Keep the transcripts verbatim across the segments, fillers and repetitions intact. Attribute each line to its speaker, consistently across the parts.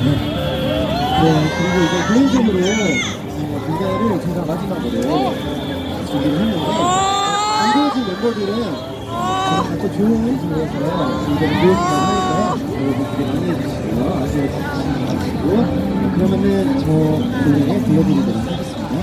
Speaker 1: 네, 그리고 이제 개인적으로 어, 무대를 제가 마지막으로 준비를 했는데 이루어진 멤버들은 저랑 같이 좋은 분에서 무대를 보여준다고 하니까 여러분 기대 많이 해주시고요. 아쉬워 주시고 그러면은 저 노래 들려드리도록 하겠습니다.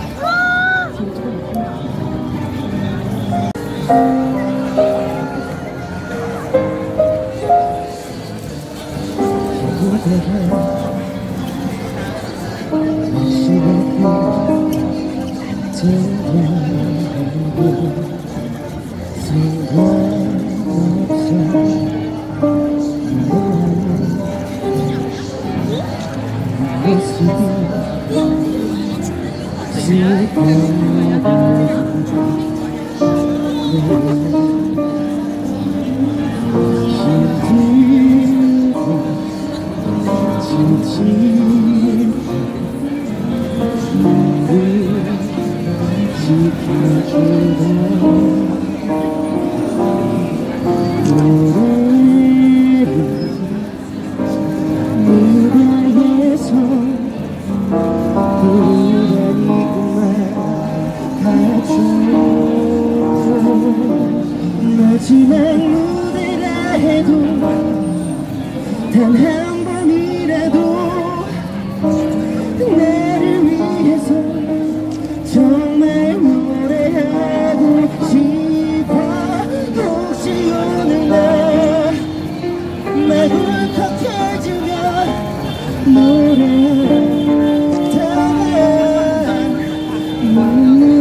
Speaker 2: 마지막 무대라 해도 단 한 번이라도 나를 위해서 정말 노래하고 싶어. 혹시 오늘 날 날 울컥해주면 노래